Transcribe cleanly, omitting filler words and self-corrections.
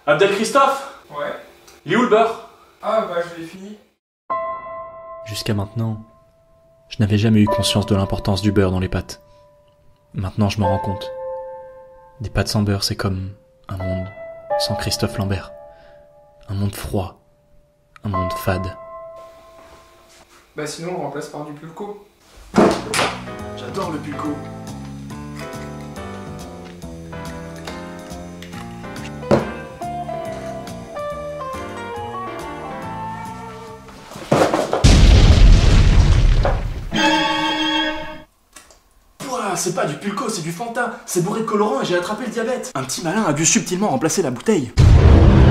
Abdel Christophe? Ouais. Il est où le beurre? Ah bah je l'ai fini. Jusqu'à maintenant, je n'avais jamais eu conscience de l'importance du beurre dans les pâtes. Maintenant, je m'en rends compte. Des pâtes sans beurre, c'est comme un monde sans Christophe Lambert. Un monde froid, un monde fade. Bah sinon on remplace par du pulco. J'adore le pulco. Ouah, c'est pas du pulco, c'est du Fanta. C'est bourré de colorant et j'ai attrapé le diabète. Un petit malin a dû subtilement remplacer la bouteille.